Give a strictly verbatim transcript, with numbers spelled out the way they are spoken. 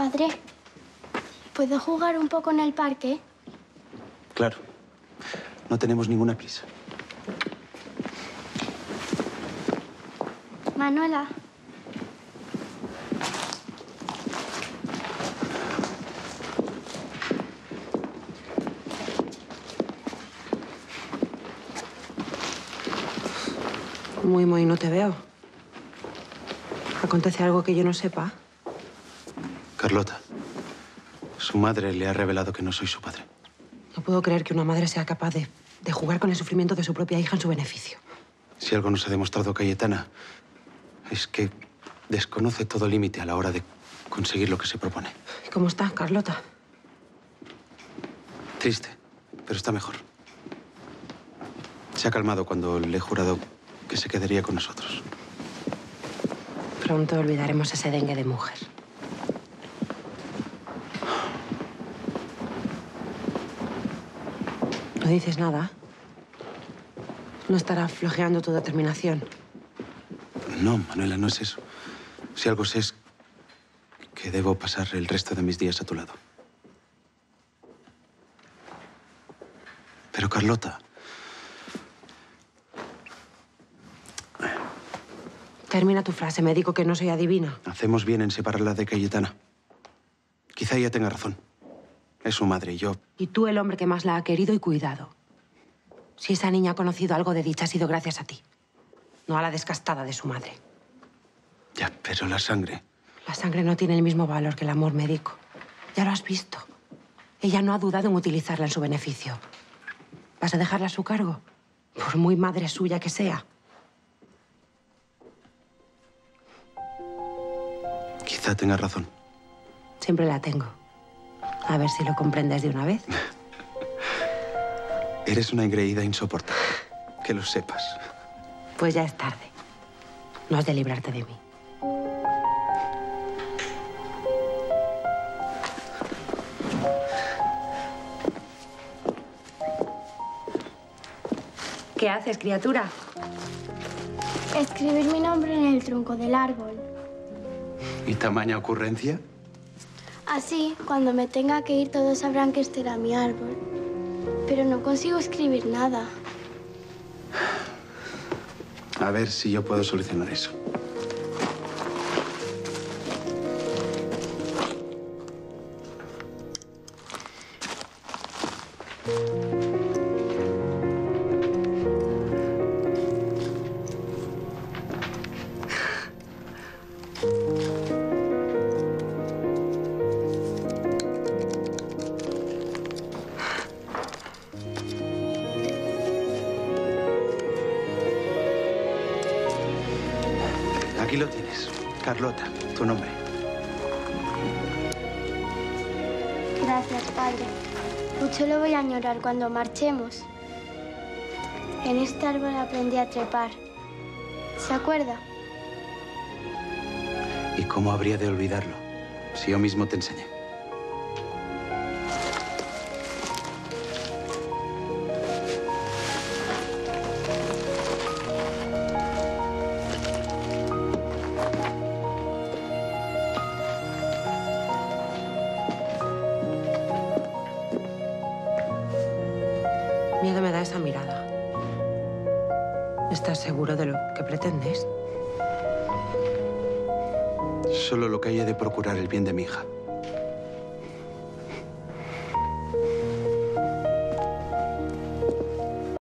Padre, ¿puedo jugar un poco en el parque? Claro. No tenemos ninguna prisa. Manuela. Muy, muy, no te veo. ¿Acontece algo que yo no sepa? Carlota, su madre le ha revelado que no soy su padre. No puedo creer que una madre sea capaz de, de jugar con el sufrimiento de su propia hija en su beneficio. Si algo nos ha demostrado Cayetana, es que desconoce todo límite a la hora de conseguir lo que se propone. ¿Y cómo está, Carlota? Triste, pero está mejor. Se ha calmado cuando le he jurado que se quedaría con nosotros. Pronto olvidaremos ese dengue de mujer. ¿No dices nada? ¿No estará flojeando tu determinación? No, Manuela, no es eso. Si algo sé es que debo pasar el resto de mis días a tu lado. Pero, Carlota... Termina tu frase, me digo que no soy adivina. Hacemos bien en separarla de Cayetana. Quizá ella tenga razón. Es su madre y yo... Y tú el hombre que más la ha querido y cuidado. Si esa niña ha conocido algo de dicha, ha sido gracias a ti. No a la descastada de su madre. Ya, pero la sangre... La sangre no tiene el mismo valor que el amor médico. Ya lo has visto. Ella no ha dudado en utilizarla en su beneficio. ¿Vas a dejarla a su cargo? Por muy madre suya que sea. Quizá tenga razón. Siempre la tengo. A ver si lo comprendes de una vez. Eres una engreída insoportable. Que lo sepas. Pues ya es tarde. No has de librarte de mí. ¿Qué haces, criatura? Escribir mi nombre en el tronco del árbol. ¿Y tamaña ocurrencia? Así, cuando me tenga que ir, todos sabrán que este era mi árbol. Pero no consigo escribir nada. A ver si yo puedo solucionar eso. Aquí lo tienes. Carlota, tu nombre. Gracias, padre. Mucho lo voy a añorar cuando marchemos. En este árbol aprendí a trepar. ¿Se acuerda? ¿Y cómo habría de olvidarlo si yo mismo te enseñé? Miedo me da esa mirada. ¿Estás seguro de lo que pretendes? Solo lo que haya de procurar el bien de mi hija.